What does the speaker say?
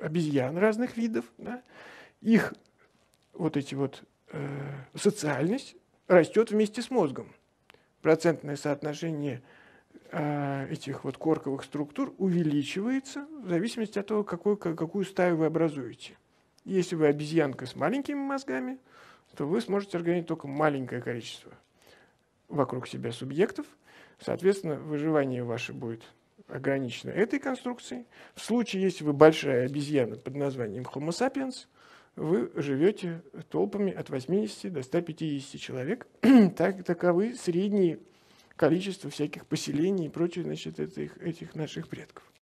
обезьян разных видов, да, их вот эти вот социальность растет вместе с мозгом. Процентное соотношение этих вот корковых структур увеличивается в зависимости от того, какую стаю вы образуете. Если вы обезьянка с маленькими мозгами, то вы сможете организовать только маленькое количество вокруг себя субъектов. Соответственно, выживание ваше будет ограничено этой конструкцией. В случае, если вы большая обезьяна под названием Homo sapiens, вы живете толпами от 80 до 150 человек. Таковы средние количество всяких поселений и прочее, значит, этих наших предков.